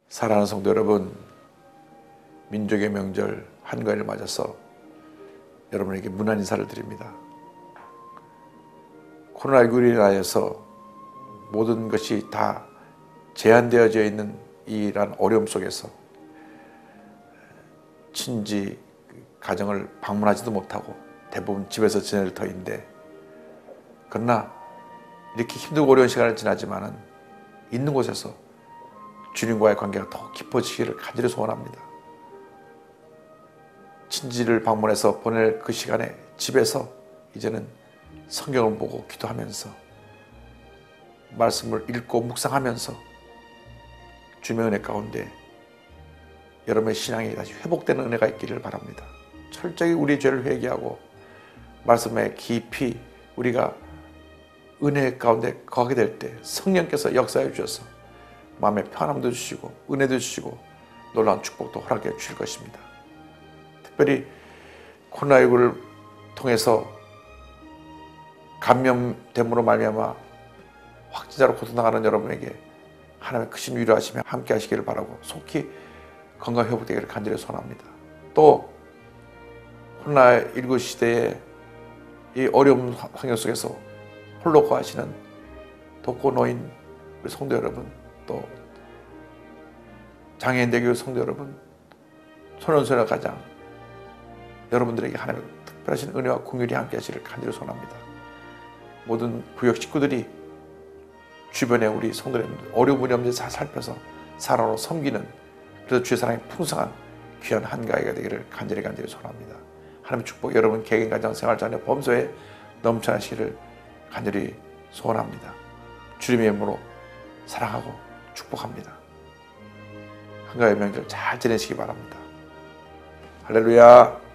사랑하는 성도 여러분, 민족의 명절 한가위를 맞아서 여러분에게 문안 인사를 드립니다. 코로나19로 인하여서 모든 것이 다 제한되어져 있는 이러한 어려움 속에서 친지 가정을 방문하지도 못하고 대부분 집에서 지낼 터인데, 그러나 이렇게 힘들고 어려운 시간을 지나지만은 있는 곳에서 주님과의 관계가 더 깊어지기를 간절히 소원합니다. 친지를 방문해서 보낼 그 시간에 집에서 이제는 성경을 보고 기도하면서 말씀을 읽고 묵상하면서 주님의 은혜 가운데 여러분의 신앙이 다시 회복되는 은혜가 있기를 바랍니다. 철저히 우리의 죄를 회개하고 말씀에 깊이 우리가 은혜 가운데 거하게 될 때 성령께서 역사해 주셔서 마음의 평안함도 주시고 은혜도 주시고 놀라운 축복도 허락해 주실 것입니다. 특별히 코로나19를 통해서 감염됨으로 말미암아 확진자로 고통당하는 여러분에게 하나님의 크신 위로하시며 함께 하시기를 바라고 속히 건강 회복되기를 간절히 소원합니다. 또 코로나19 시대에 이 어려운 환경 속에서 홀로 거하시는 독거노인 우리 성도 여러분, 또 장애인대교 성도 여러분, 소년소녀 가장 여러분들에게 하나님의 특별하신 은혜와 긍휼이 함께 하시기를 간절히 소원합니다. 모든 구역 식구들이 주변에 우리 성도 여러분들 어려운 문제 잘 살펴서 사랑으로 섬기는, 그래서 주의 사랑이 풍성한 귀한 한가위가 되기를 간절히 소원합니다. 하나님의 축복 여러분 개인 가정 생활 자녀 범소에 넘쳐나시기를 간절히 소원합니다. 주님의 이름으로 사랑하고 축복합니다. 한가위 명절 잘 지내시기 바랍니다. 할렐루야.